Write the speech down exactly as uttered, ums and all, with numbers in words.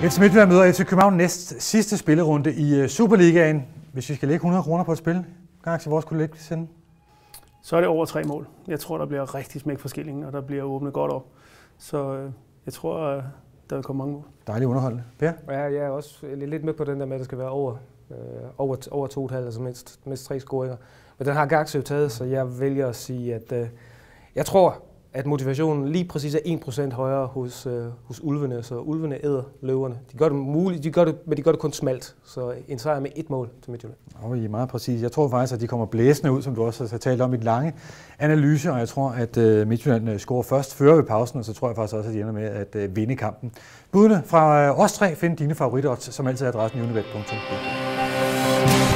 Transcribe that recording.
F C Midtjylland møder F C København næst sidste spillerunde i Superligaen. Hvis vi skal lægge hundrede kroner på et spil, Gaxi, hvor skulle du lægge sende? Så er det over tre mål. Jeg tror, der bliver rigtig smæk for skillingen, og der bliver åbnet godt op. Så øh, jeg tror, øh, der vil komme mange mål. Dejligt underholdende. Per? Ja, jeg er også lidt med på den der med, at det skal være over, øh, over, over to og et halvt, altså mindst, mindst tre scoringer. Men den har Gaxi jo taget, så jeg vælger at sige, at øh, jeg tror, at motivationen lige præcis er en procent højere hos, øh, hos ulvene, så ulvene æder løverne. De gør det muligt, de gør det, men de gør det kun smalt, så en sejr med et mål til Midtjylland. Og I er meget præcis. Jeg tror faktisk, at de kommer blæsende ud, som du også har talt om i et lange analyse, og jeg tror, at øh, Midtjylland scorer først, fører ved pausen, og så tror jeg faktisk også, at de ender med at øh, vinde kampen. Budene fra øh, os tre, find dine favoritodds, som altid er adressen i unibet punktum d k.